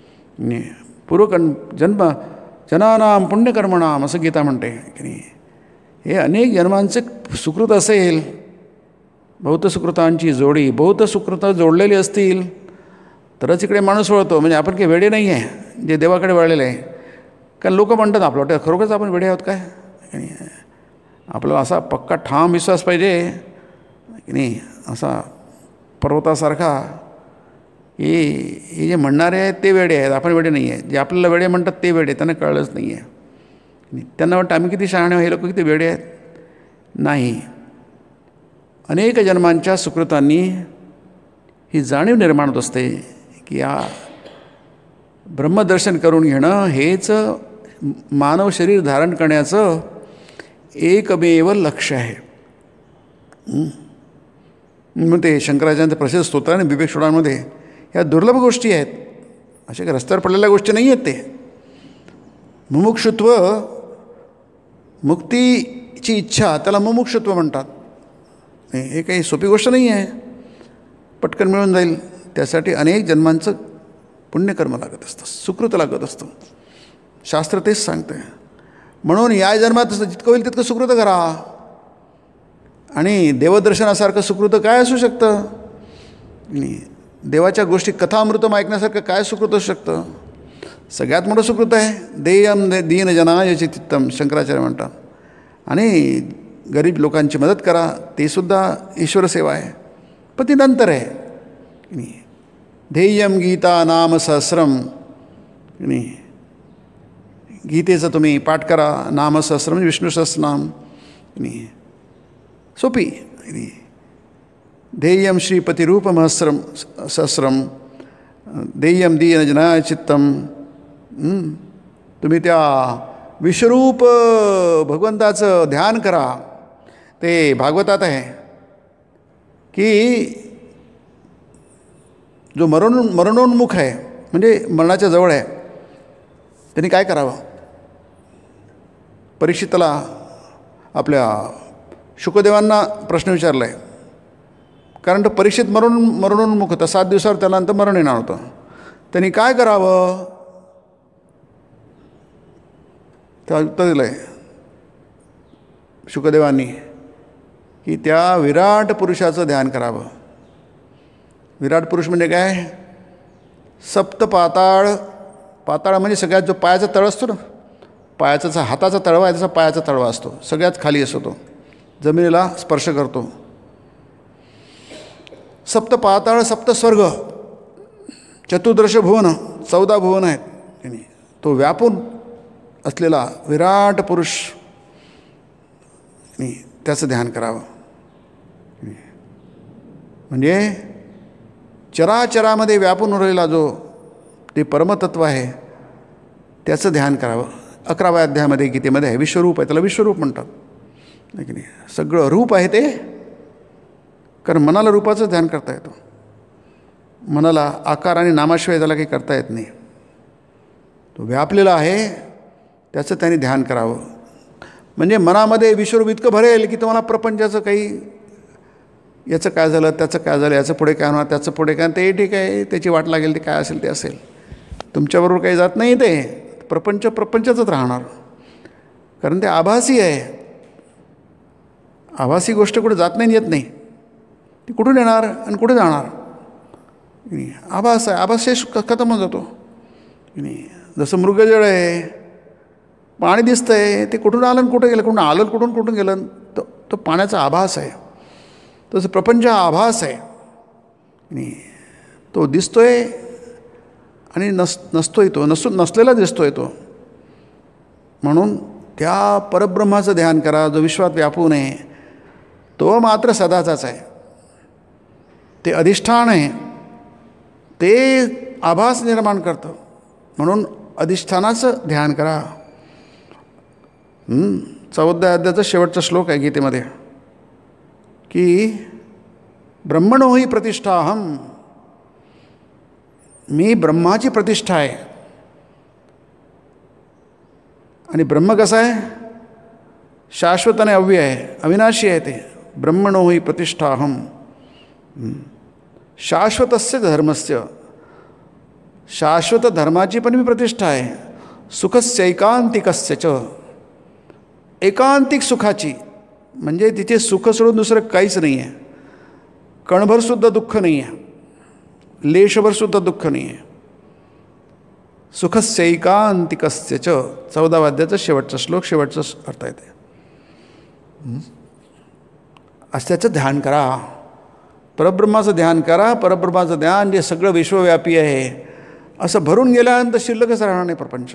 जन्म जनानाम पुण्यकर्मणाम असं गीता म्हणते की नाही. हे अनेक जन्मांचे सुकृत असेल, बहुत सुकृतांची जोडी, बहुत सुकृत जोडलेली असतील तरच इकडे माणूस वळतो. म्हणजे आपण काही वेडे नाही आहे जे देवाकडे वळलेले आहे. कारण लोक म्हणतात आपलं वाटतं खरोखरच आपण वेडे आहोत काय की नाही. आपल्याला असा पक्का ठाम विश्वास पाहिजे की नाही, असा पर्वतासारखा हे जे म्हणणारे आहेत ते वेडे आहेत, आपण वेडे नाही आहे. जे आपल्याला वेडे म्हणतात ते वेडे, त्यांना कळलंच नाही आहे. त्यांना वाटतं आम्ही किती शहाणे, हे लोक किती वेडे आहेत. नाही, अनेक जन्मांच्या सुकृतांनी ही जाणीव निर्माण होत असते की या ब्रह्मदर्शन करून घेणं हेच मानव शरीर धारण करण्याचं एकमेव लक्ष्य आहे. मग ते शंकराचार्यांचं प्रसिद्ध स्तोत्र आणि विवेक षोडांमध्ये ह्या दुर्लभ गोष्टी आहेत, अशा काही रस्त्यावर पडलेल्या गोष्टी नाही आहेत. ते मुमुक्षुत्व, मुक्तीची इच्छा, त्याला मुमुक्षुत्व म्हणतात. हे काही सोपी गोष्ट नाही आहे, पटकन मिळून जाईल. त्यासाठी अनेक जन्मांचं पुण्यकर्म लागत असतं, सुकृत लागत असतं. शास्त्र तेच सांगतं आहे. म्हणून या जन्मात जितकं होईल तितकं सुकृत करा. आणि देवदर्शनासारखं सुकृत काय असू शकतं. देवाच्या गोष्टी कथामृतम ऐकण्यासारखं काय सुकृत असू शकतं. सगळ्यात मोठं सुकृत आहे देयम दीनजनाय चित्तम, शंकराचार्य म्हणतात. आणि गरीब लोकांची मदत करा, ते सुद्धा ईश्वर सेवा आहे. पण ती नंतर आहे. ध्येयम गीता नाम सहस्रम, गीतेचं तुम्ही पाठ करा. नाम सहस्रम म्हणजे विष्णू सहस्रनाम, सोपी. ध्येयम श्रीपतिरूपमहस्रम सहस्रम ध्येयम दीनजनाय चित्तम. तुम्ही त्या विश्वरूप भगवंताचं ध्यान करा. ते भागवतात आहे की जो मरणोन्मुख आहे, म्हणजे मरणाच्या जवळ आहे, त्यांनी काय करावं. परीक्षिताला आपल्या शुकदेवांना प्रश्न विचारला आहे. कारण तो परीक्षित मरणोन्मुख होता. 7 दिवसावर त्याला नंतर मरण येणार होतं. त्यांनी काय करावं त्याला उत्तर दिलं आहे शुकदेवांनी की त्या विराट पुरुषाचं ध्यान करावं. विराट पुरुष म्हणजे काय, सप्त पाताळ. पाताळ म्हणजे सगळ्यात जो पायाचा तळ असतो ना, पायाचा हाताचा तळवा आहे तसा पायाचा तळवा असतो, सगळ्यात खाली असतो, तो जमिनीला स्पर्श करतो. सप्त पाताळ, सप्त स्वर्ग, चतुर्दश भुवन, 14 भुवन आहेत. तो व्यापून असलेला विराट पुरुष, त्याचं ध्यान करावं. म्हणजे चराचरामध्ये व्यापून उरलेला जो ते परमतत्व आहे त्याचं ध्यान करावं. 11व्या अध्यायामध्ये गीतेमध्ये आहे, विश्वरूप आहे, त्याला विश्वरूप म्हणतात. की नाही, सगळं रूप आहे ते. कारण मनाला रूपाचं ध्यान करता येतं. मनाला आकार आणि नामाशिवाय त्याला काही करता येत नाही. तो व्यापलेला आहे, त्याचं त्याने ध्यान करावं. म्हणजे मनामध्ये विश्वरूप इतकं भरेल की तुम्हाला प्रपंचाचं काही, याचं काय झालं, त्याचं काय झालं, याचं पुढे काय होणार, त्याचं पुढे काय, ते ठीक आहे, त्याची वाट लागेल, ते काय असेल ते असेल, तुमच्याबरोबर काही जात नाही. ते प्रपंचच राहणार. कारण ते आभासी आहे. आभासी गोष्ट कुठे जात नाही, येत नाही. ती कुठून येणार आणि कुठे जाणार. आभास आहे, आभास खतम होऊन जातो. जसं मृगजळ आहे, पाणी दिसतं आहे, ते कुठून आलं आणि कुठं गेलं, कुठून आलं कुठून गेलं, तो पाण्याचा आभास आहे. तसं प्रपंच हा आभास आहे. तो दिसतोय आणि नसतोय, तो नसलेला दिसतोय तो. म्हणून त्या परब्रह्माचं ध्यान करा जो विश्वात व्यापून आहे. तो मात्र सदाचाच आहे. ते अधिष्ठान आहे. ते आभास निर्माण करतं. म्हणून अधिष्ठानाचं ध्यान करा. 14 अध्यायाचा शेवटचा श्लोक आहे गीतेमध्ये की ब्रह्मणो हि प्रतिष्ठाहम, मी ब्रह्माची प्रतिष्ठा आहे. आणि ब्रह्म कसं आहे? शाश्वत आणि अव्यय आहे, अविनाशी आहे. ते ब्रह्मणो हि प्रतिष्ठाहम, शाश्वतस्य धर्मस्य, शाश्वत धर्माची पण मी प्रतिष्ठा आहे. सुखस्य एकांतिकस्य च, एकांतिक सुखाची, म्हणजे तिथे सुख सोडून दुसरं काहीच नाही आहे. कणभरसुद्धा दुःख नाही आहे, लेशभरसुद्धा दुःख नाही आहे. सुखस्य एकांतिकस्य च, 14 अध्यायाचा शेवटचा श्लोक, शेवटचा अर्थ आहे ते. असं त्याचं ध्यान करा, परब्रह्माचं ध्यान करा. परब्रह्माचं ध्यान जे सगळं विश्वव्यापी आहे असं भरून गेल्यानंतर शिल्लकच राहणार नाही प्रपंच.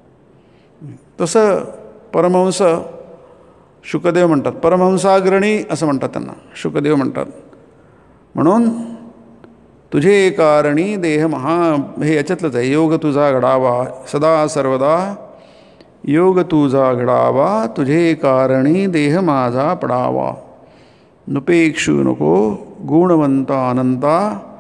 तसं परमहंस शुकदेव म्हणतात, परमहंसाग्रणी असं म्हणतात त्यांना, शुकदेव म्हणतात. म्हणून तुझे कारणी देह महा, हे याच्यातलंच आहे. योग तुझा घडावा सदा सर्वदा, योग तुझा घडावा, तुझे कारणी देह माझा पडावा. नुपेक्षू नको गुणवंता अनंता,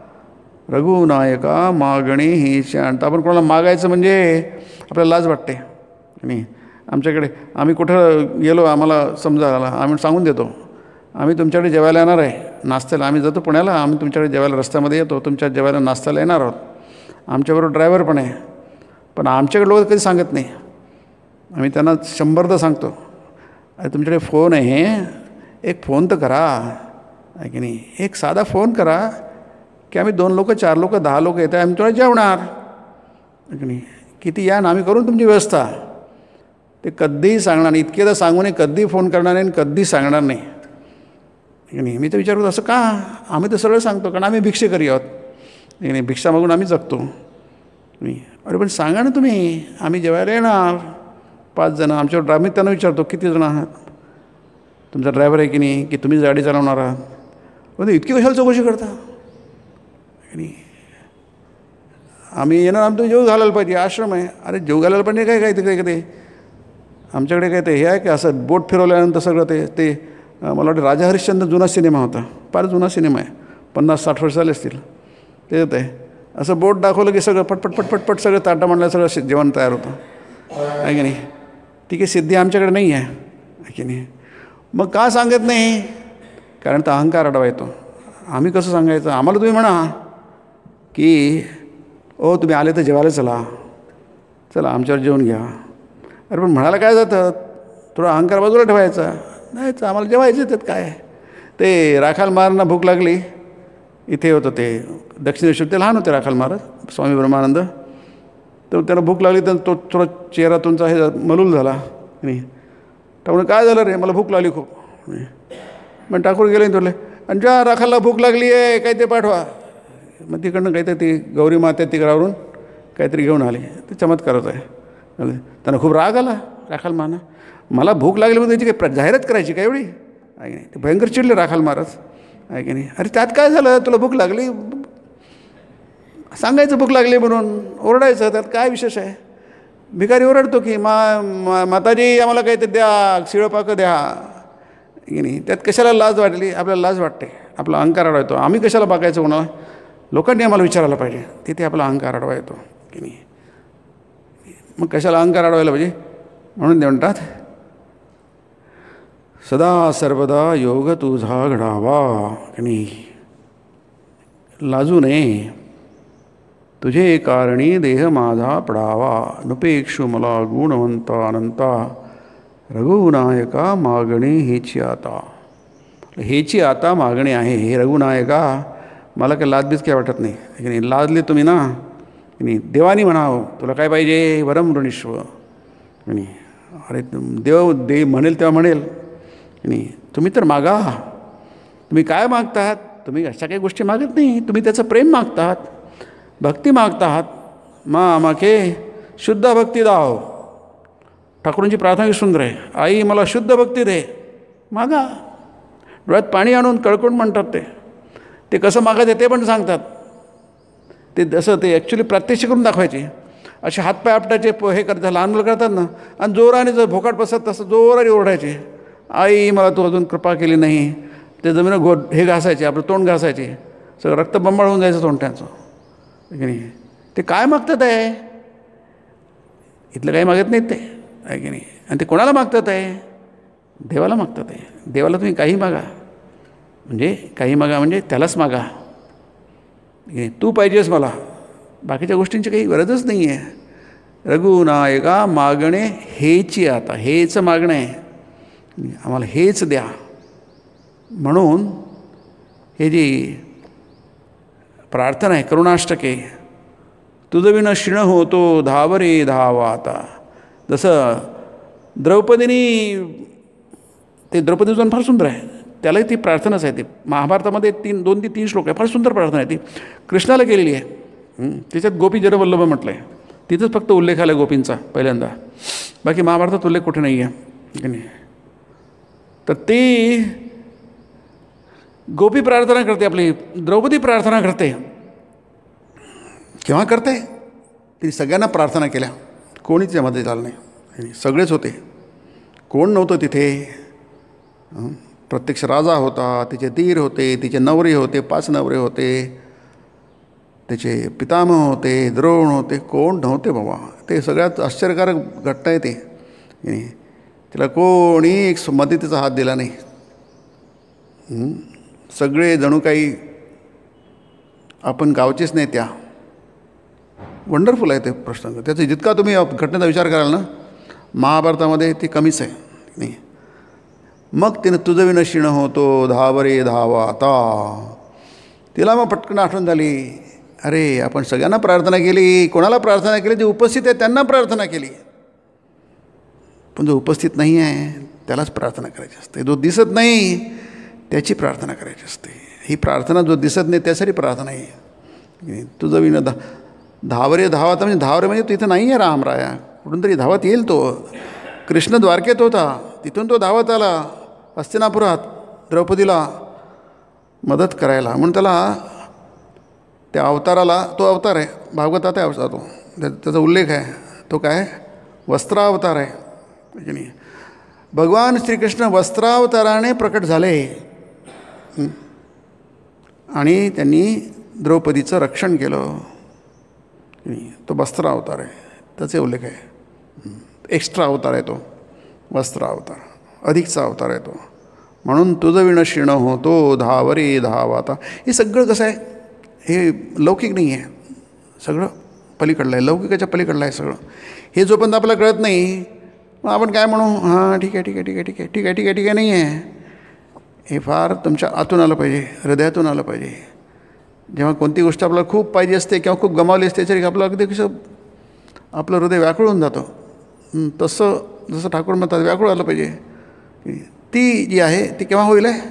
रघुनायका मागणे हे शांत. आपण कोणाला मागायचं म्हणजे आपल्याला लाज वाटते. आणि आमच्याकडे आम्ही कुठं गेलो, आम्हाला समजा आला, आम्ही सांगून देतो आम्ही तुमच्याकडे जेवायला येणार आहे, नाश्त्याला. आम्ही जातो पुण्याला, आम्ही तुमच्याकडे जेवायला रस्त्यामध्ये येतो, तुमच्या जेवायला नाश्त्याला येणार आहोत. आमच्याबरोबर ड्रायव्हर पण आहे. पण आमच्याकडे लोक कधी सांगत नाही. आम्ही त्यांना 100दा सांगतो, अरे तुमच्याकडे फोन आहे, एक फोन तर करा, आहे की नाही. एक साधा फोन करा की आम्ही 2 लोक 4 लोक 10 लोक येत आहे, आम्ही तुला जेवणार, आहे की नाही. किती या ना, आम्ही करून तुमची व्यवस्था. ते कधीही सांगणार नाही. इतके तर सांगू नये, कधीही फोन करणार नाही, कधीही सांगणार नाही, आहे की नाही. मी तर विचारतो असं का? आम्ही तर सगळं सांगतो, कारण आम्ही भिक्षेकरी आहोत, आहे की नाही. भिक्षा मागून आम्ही जगतो. मी अरे पण सांगा ना तुम्ही, आम्ही जेवायला येणार 5 जण. आमच्यावर आम्ही त्यांना विचारतो किती जण आहात, तुमचा ड्रायव्हर आहे की नाही, की तुम्ही गाडी चालवणार आहात. म्हणजे इतकी कशाला चौकशी करता? आणि आम्ही येणार, आमचं जेव घालायला पाहिजे, आश्रम आहे. अरे जेव घालायला पाहिजे काय ते काय आमच्याकडे काय ते हे आहे की असं बोट फिरवल्यानंतर सगळं ते मला वाटतं राजा हरिश्चंद्र जुना सिनेमा होता, फार जुना सिनेमा आहे, 50-60 वर्ष झाले असतील. ते येत आहे असं बोट दाखवलं की सगळं पटपट सगळं ताटा मांडलं, सगळं जेवण तयार होतं, आहे की नाही. ती काही सिद्धी आमच्याकडे नाही आहे की नाही. मग का सांगत नाही? कारण तर अहंकार अडवा येतो. आम्ही कसं सांगायचं? आम्हाला तुम्ही म्हणा की ओ तुम्ही आले तर जेवायला चला आमच्यावर जेवून घ्या. अरे पण म्हणायला काय जातं, थोडा अहंकार बाजूला ठेवायचा. नाही तर आम्हाला जेवायचं त्यात काय. ते राखाल महाराजांना भूक लागली, इथे होतं ते दक्षिणेश्वर, ते लहान होते राखाल महाराज, स्वामी ब्रह्मानंद. तर त्यांना भूक लागली, तर तो थोडा चेहरा तुमचा हे मलूल झाला नाही. त्यामुळे काय झालं रे, मला भूक लागली खूप. मग ठाकूर गेले तुले, आणि ज्या राखाला भूक लागली आहे काही ते पाठवा. मग तिकडनं काहीतरी ती गौरी माता तिकडवरून काहीतरी घेऊन आली. ते चमत्कारच आहे. त्यांना खूप राग आला राखाल माना, मला भूक लागली म्हणजे त्याची काही जाहिरात करायची का एवढी, आहे की नाही. ते भयंकर चिडले राखाल महाराज, आहे की नाही. अरे त्यात काय झालं, तुला भूक लागली, सांगायचं भूक लागली म्हणून, ओरडायचं, त्यात काय विशेष आहे. भिकारी ओरडतो की माताजी आम्हाला काहीतरी द्या, शिळपाकं द्या, की नाही. त्यात कशाला लाज वाटली? आपल्याला लाज वाटते, आपला अहंकार अडवा येतो. आम्ही कशाला बघायचं कोणाला, लोकांनी आम्हाला विचारायला पाहिजे, तिथे आपला अहंकार अडवा येतो की नाही. मग कशाला अहंकार अडवायला पाहिजे? म्हणून ते म्हणतात सदा सर्वदा योग तुझा घडावा, की नाही. लाजू नये, तुझे कारणी देह माझा पडावा. नुपेक्षु मला गुणवंता अनंता, रघुनायका मागणी हेची आता. हेची आता मागणी आहे. हे रघुनायका, मला काय लाजबीज काय वाटत नाही, की नाही. लाजले तुम्ही ना, की नाही. देवानी म्हणावं तुला काय पाहिजे, वरम ऋणीश्व, की नाही. अरे देव म्हणेल तेव्हा म्हणेल, की नाही. तुम्ही तर मागा. तुम्ही काय मागतात? तुम्ही अशा काही गोष्टी मागत नाही, तुम्ही त्याचं प्रेम मागतात, भक्ती मागतात. माके शुद्ध भक्ती दाव. ठाकूरांची प्रार्थना सुंदर आहे, आई मला शुद्ध भक्ती दे. मागा. डोळ्यात पाणी आणून कळकून म्हणतात ते कसं मागायचं ते पण सांगतात. ते जसं ते ॲक्च्युली प्रात्यक्षिक करून दाखवायचे. असे हातपाय आपटायचे हे करतात, लहान मुलं करतात ना, आणि जोराने जर भोकाट बसत तसं जोराने ओरडायचे, आई मला तू अजून कृपा केली नाही. ते जमीन हे घासायचे, आपलं तोंड घासायचे, सगळं रक्त बंबाळ होऊन जायचं तोंडाचं. की नाही, ते काय मागतात आहे, इथलं काही मागत नाहीत ते, आहे की नाही. आणि ते कोणाला मागतात आहे, देवाला मागतात आहे. देवाला तुम्ही काही मागा, म्हणजे काही मागा म्हणजे त्यालाच मागा. तू पाहिजेस मला, बाकीच्या गोष्टींची काही गरजच नाही आहे. रघुनायका मागणे हेची, आता हेच मागणं आहे, आम्हाला हेच द्या. म्हणून हे जी प्रार्थना आहे करुणाष्टके, तुझं विण शिण होतो धावरे धावा आता. जसं द्रौपदीनी, ते द्रौपदीचं फार सुंदर आहे, त्यालाही ती प्रार्थनाच आहे. ती महाभारतामध्ये 2 ते 3 श्लोक आहे, फार सुंदर प्रार्थना आहे. ती कृष्णाला केलेली आहे. त्याच्यात गोपी जरवल्लभ म्हटलं आहे, तिथंच फक्त उल्लेख आला गोपींचा पहिल्यांदा, बाकी महाभारतात उल्लेख कुठे नाही आहे की नाही. तर ती गोपी प्रार्थना करते, आपली द्रौपदी प्रार्थना करते. केव्हा करते, ती सगळ्यांना प्रार्थना केल्या, कोणीच यामध्ये झालं नाही, सगळेच होते, कोण नव्हतं तिथे. प्रत्यक्ष राजा होता, तिचे दीर होते, तिचे नवरे होते, 5 नवरे होते, त्याचे पितामह होते, द्रोण होते, कोण नव्हते बाबा. ते सगळ्यात आश्चर्यकारक घटना आहे ते. तिला कोणी एक मदतीचा हात दिला नाही. सगळे जणू काही आपण गावचेच नाही त्या. वंडरफुल आहे ते प्रश्न. त्याचा जितका तुम्ही घटनेचा विचार कराल ना, महाभारतामध्ये ती कमीच आहे नाही. मग तिनं तुझं विण शिण होतो धावरे धावा आता. तिला मग पटकन आठवण झाली, अरे आपण सगळ्यांना प्रार्थना केली, कोणाला प्रार्थना केली, जे उपस्थित आहे त्यांना प्रार्थना केली, पण जो उपस्थित नाही आहे त्यालाच प्रार्थना करायची असते. जो दिसत नाही त्याची प्रार्थना करायची असते. ही प्रार्थना जो दिसत नाही त्यासाठी प्रार्थना आहे. तुझं विण धावरे धावता, म्हणजे धावरे म्हणजे तिथं नाही आहे रामराया, कुठून तरी धावत येईल तो. कृष्ण द्वारकेत होता, तिथून तो धावत आला हस्तिनापुरात द्रौपदीला मदत करायला. म्हणून त्याला त्या अवताराला, तो अवतार आहे भागवतात आहे अवतार, तो त्याचा उल्लेख आहे. तो काय, वस्त्रावतार आहे की नाही. भगवान श्रीकृष्ण वस्त्रावताराने प्रकट झाले आणि त्यांनी द्रौपदीचं रक्षण केलं. तो वस्त्र अवतार आहे, त्याचे उल्लेख आहे. एक्स्ट्रा अवतार आहे तो, वस्त्र अवतार, अधिकचा अवतार आहे तो. म्हणून तुझं विण शिण होतो धावरे धावाता. हे सगळं कसं आहे, हे लौकिक नाही आहे, सगळं पलीकडलं आहे, लौकिकाच्या पलीकडलं आहे सगळं. हे जोपर्यंत आपल्याला कळत नाही मग आपण काय म्हणू, हां ठीक आहे ठीक आहे ठीक आहे ठीक आहे ठीक आहे ठीक आहे ठीक आहे नाही आहे. हे फार तुमच्या आतून आलं पाहिजे, हृदयातून आलं पाहिजे. जेव्हा कोणती गोष्ट आपल्याला खूप पाहिजे असते किंवा खूप गमावली असते तरी आपलं अगदी कसं आपलं हृदय व्याकुळ होऊन जातं. तसं जसं ठाकूर म्हणतात व्याकुळ आलं पाहिजे. ती जी आहे ती केव्हा होईल आहे,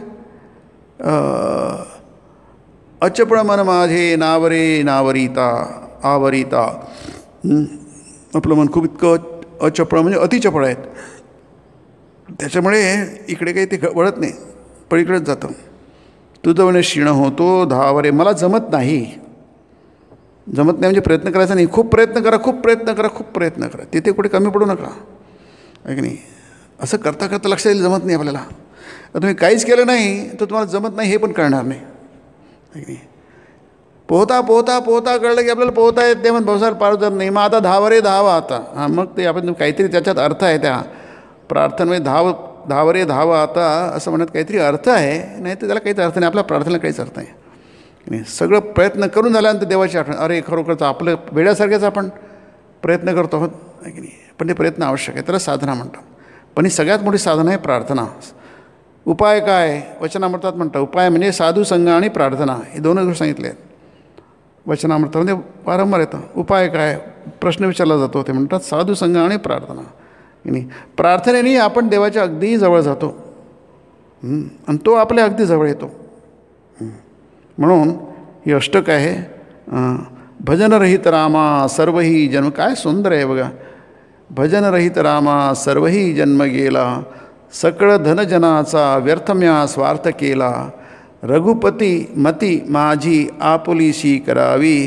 अचपळ मन माझे नावरे नावरिता आवरिता. आपलं मन खूप इतकं अचपळ म्हणजे अतिचपळ आहेत, त्याच्यामुळे इकडे काही ते वळत नाही, पलीकडेच जातं. तुझं म्हणे शिणं होतो धावरे, मला जमत नाही. जमत नाही म्हणजे प्रयत्न करायचा नाही, खूप प्रयत्न करा खूप प्रयत्न करा खूप प्रयत्न करा, तिथे कुठे कमी पडू नका आहे की नाही. असं करता करता लक्षात येईल जमत नाही आपल्याला. तुम्ही काहीच केलं नाही तर तुम्हाला जमत नाही हे पण कळणार नाही आहे की नाही. पोहता पोहता पोहता कळलं की आपल्याला पोहता येत नाही, मग भाऊसाहेब पार जात नाही, मग आता धावरे धावा आता. हां, मग ते आपण काहीतरी त्याच्यात अर्थ आहे, त्या प्रार्थनेमध्ये धावरे धावा आता असं म्हणत काहीतरी अर्थ आहे, नाही तर त्याला काहीच अर्थ नाही, आपल्या प्रार्थनेला काहीच अर्थ नाही. सगळं प्रयत्न करून झाल्यानंतर देवाची आठवण, अरे खरोखरच आपलं वेड्यासारखेच आपण प्रयत्न करतो आहोत आहे की नाही. पण ते प्रयत्न आवश्यक आहे, त्याला साधना म्हणतात. पण ही सगळ्यात मोठी साधना आहे प्रार्थना. उपाय काय, वचनामृतात म्हणतात उपाय म्हणजे साधू संघ आणि प्रार्थना, हे दोनच गोष्टी सांगितले आहेत वचनामृतामध्ये, वारंवार येतं. उपाय काय प्रश्न विचारला जातो, ते म्हणतात साधू संघ आणि प्रार्थना. नाही, प्रार्थनेने आपण देवाच्या अगदी जवळ जातो आणि तो आपल्या अगदी जवळ येतो. म्हणून ही अष्टक आहे, भजनरहित रामा सर्वही जन्म. काय सुंदर आहे बघा, भजनरहित रामा सर्वही जन्म गेला, सकळ धनजनाचा व्यर्थम्या स्वार्थ केला, रघुपती मती माझी आपुलीशी करावी,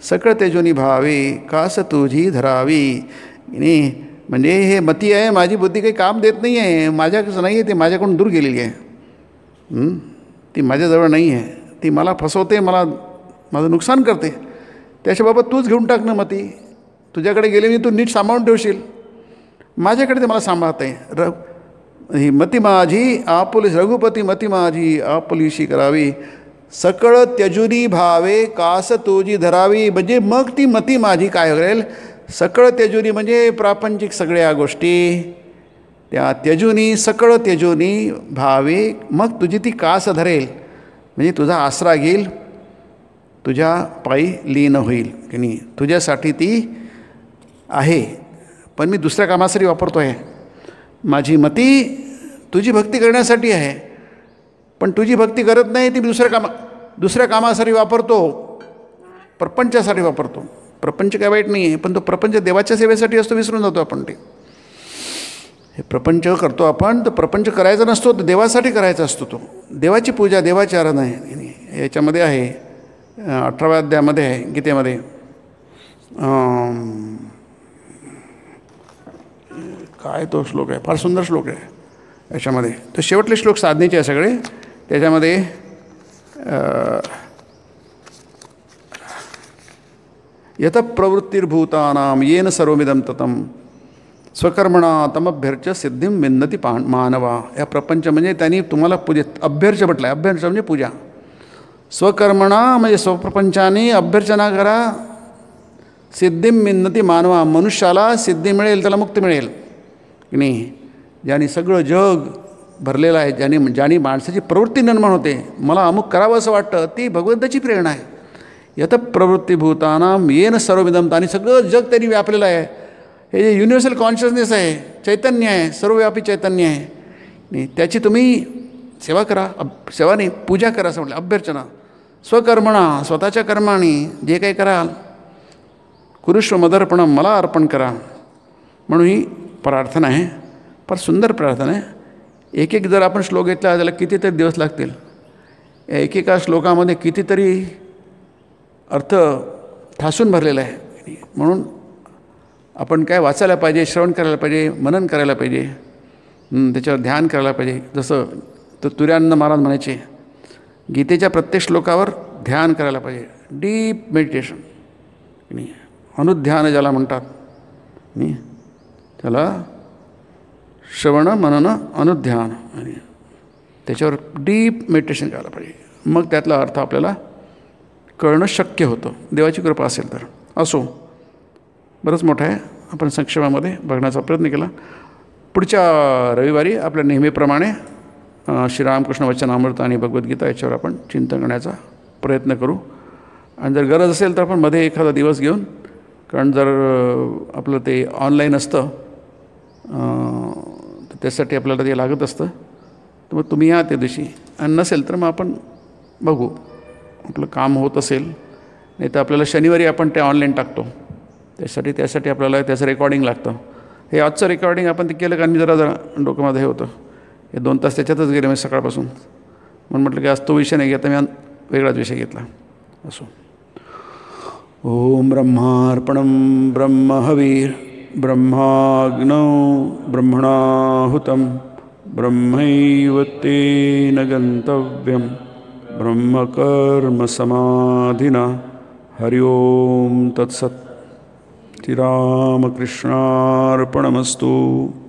सकळ तेजोनी भावे कास तुझी धरावी. नाही म्हणजे हे मती आहे, माझी बुद्धी काही काम देत नाही आहे, माझ्याकडं नाही आहे, ते माझ्याकडून दूर गेलेली आहे. ती माझ्याजवळ नाही आहे, ती मला फसवते, माझं नुकसान करते. त्याच्याबाबत तूच घेऊन टाक ना मती. तुझ्याकडे गेले मी, तू नीट सांभाळून ठेवशील. माझ्याकडे ते मला सांभाळते. ही मती माझी आपुलीस, रघुपती मती माझी आपुलीशी करावी. सकळ त्यजुनी भावे कास तुझी धरावी. म्हणजे मग ती मती माझी काय करेल, सकळ त्यजुनी म्हणजे प्रापंचिक सगळ्या गोष्टी त्या त्यजुनी, सकळ त्यजुनी भावे, मग तुझी ती कास धरेल, म्हणजे तुझा आसरा घेईल, तुझ्या पायी लीन होईल की नाही. तुझ्यासाठी ती आहे, पण मी दुसऱ्या कामासाठी वापरतो आहे. माझी मती तुझी भक्ती करण्यासाठी आहे, पण तुझी भक्ती करत नाही, ती दुसऱ्या कामासाठी वापरतो, प्रपंचासाठी वापरतो. प्रपंच काय वाईट नाही आहे, पण तो प्रपंच देवाच्या सेवेसाठी असतो, विसरून जातो आपण. ते हे प्रपंच करतो आपण, तर प्रपंच करायचा नसतो, तर देवासाठी करायचा असतो. तो देवाची पूजा, देवाची आराधना आहे. याच्यामध्ये आहे 18व्या अध्यायामध्ये आहे गीतेमध्ये. काय तो श्लोक आहे, फार सुंदर श्लोक आहे याच्यामध्ये. तो शेवटले श्लोक साधनेचे आहे सगळे. त्याच्यामध्ये यत प्रवृत्तिर्भूतानां येन सर्वमिदं ततं स्वकर्मणा तमभ्यर्च सिद्धिं विंदती मानवा. या प्रपंच म्हणजे त्यांनी तुम्हाला पूजेत अभ्यर्च म्हटलं आहे. अभ्यर्च म्हणजे पूजा. स्वकर्मणा म्हणजे स्वप्रपंचाने अभ्यर्चना करा. सिद्धिं विंदती मानवा, मनुष्याला सिद्धी मिळेल, त्याला मुक्ती मिळेल की नाही. ज्याने सगळं जग भरलेलं आहे, ज्याने माणसाची प्रवृत्ती निर्माण होते, मला अमुक करावं असं वाटतं, ती भगवंताची प्रेरणा आहे. यत प्रवृत्तीभूतानां येन सर्वमिदं, आणि सगळं जग त्यांनी व्यापलेलं आहे. हे जे युनिव्हर्सल कॉन्शियसनेस आहे, चैतन्य आहे, सर्वव्यापी चैतन्य आहे नाही, त्याची तुम्ही सेवा करा. सेवा नाही, पूजा करा असं म्हटलं. अभ्यर्चना स्वकर्मणा, स्वतःच्या कर्माने जे काही कराल, कुरुष्व मदर्पणम, मला अर्पण करा. म्हणून ही प्रार्थना आहे, फार सुंदर प्रार्थना आहे. एक एक जर आपण श्लोक घेतला त्याला कितीतरी दिवस लागतील. या एकेका श्लोकामध्ये कितीतरी अर्थ ठासून भरलेला आहे. म्हणून आपण काय वाचायला पाहिजे, श्रवण करायला पाहिजे, मनन करायला पाहिजे, त्याच्यावर ध्यान करायला पाहिजे. जसं तर तुर्यानंद महाराज म्हणायचे, गीतेच्या प्रत्येक श्लोकावर ध्यान करायला पाहिजे. डीप मेडिटेशन नाही, अनुध्यान ज्याला म्हणतात नाही, त्याला श्रवण मनन अनुध्यान, आणि त्याच्यावर डीप मेडिटेशन करायला पाहिजे. मग त्यातला अर्थ आपल्याला कळणं शक्य होतं, देवाची कृपा असेल तर. असो, बरंच मोठं आहे, आपण संक्षेपामध्ये बघण्याचा प्रयत्न केला. पुढच्या रविवारी आपल्या नेहमीप्रमाणे श्रीरामकृष्ण वचनामृत आणि भगवद्गीता याच्यावर आपण चिंतन करण्याचा प्रयत्न करू. आणि जर गरज असेल तर आपण मध्ये एखादा दिवस घेऊन, कारण जर आपलं ते ऑनलाईन असतं तर त्यासाठी आपल्याला ते लागत असतं, तर मग तुम्ही या त्या दिवशी. आणि नसेल तर मग आपण बघू, आपलं काम होत असेल, नाही तर आपल्याला शनिवारी आपण ते ऑनलाईन टाकतो. त्यासाठी आपल्याला त्याचं रेकॉर्डिंग लागतं. हे आजचं रेकॉर्डिंग आपण ते केलं, कारण मी जरा डोक्यामध्ये हे होतं, हे 2 तास त्याच्यातच गेले मी सकाळपासून. म्हणून म्हटलं की आज तो विषय नाही घेता, मी वेगळाच विषय घेतला. असो. ओम ब्रह्मार्पणं ब्रह्महवीर ब्रह्माग्नौ ब्रह्मणाहुतं ब्रह्मैव तेन गन्तव्यं ब्रह्मकर्म समाधिना. हरि ओम तत्सत्. श्रीरामकृष्णार्पणमस्तु.